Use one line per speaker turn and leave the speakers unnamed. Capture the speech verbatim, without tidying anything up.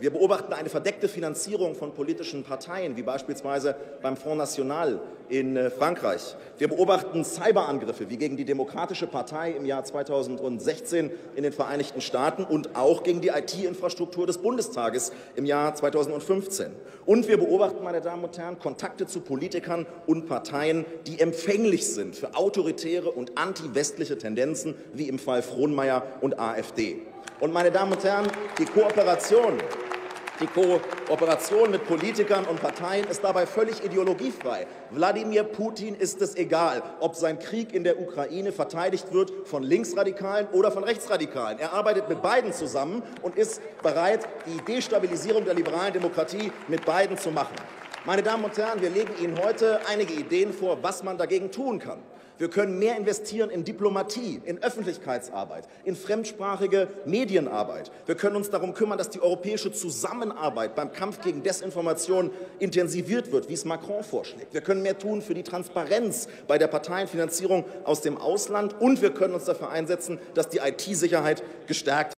Wir beobachten eine verdeckte Finanzierung von politischen Parteien, wie beispielsweise beim Front National in Frankreich. Wir beobachten Cyberangriffe wie gegen die Demokratische Partei im Jahr zweitausendsechzehn in den Vereinigten Staaten und auch gegen die I T-Infrastruktur des Bundestages im Jahr zweitausendfünfzehn. Und wir beobachten, meine Damen und Herren, Kontakte zu Politikern und Parteien, die empfänglich sind für autoritäre und anti-westliche Tendenzen, wie im Fall Frohnmaier und AfD. Und, meine Damen und Herren, die Kooperation Die Kooperation mit Politikern und Parteien ist dabei völlig ideologiefrei. Wladimir Putin ist es egal, ob sein Krieg in der Ukraine verteidigt wird von Linksradikalen oder von Rechtsradikalen. Er arbeitet mit beiden zusammen und ist bereit, die Destabilisierung der liberalen Demokratie mit beiden zu machen. Meine Damen und Herren, wir legen Ihnen heute einige Ideen vor, was man dagegen tun kann. Wir können mehr investieren in Diplomatie, in Öffentlichkeitsarbeit, in fremdsprachige Medienarbeit. Wir können uns darum kümmern, dass die europäische Zusammenarbeit beim Kampf gegen Desinformation intensiviert wird, wie es Macron vorschlägt. Wir können mehr tun für die Transparenz bei der Parteienfinanzierung aus dem Ausland. Und wir können uns dafür einsetzen, dass die I T-Sicherheit gestärkt wird.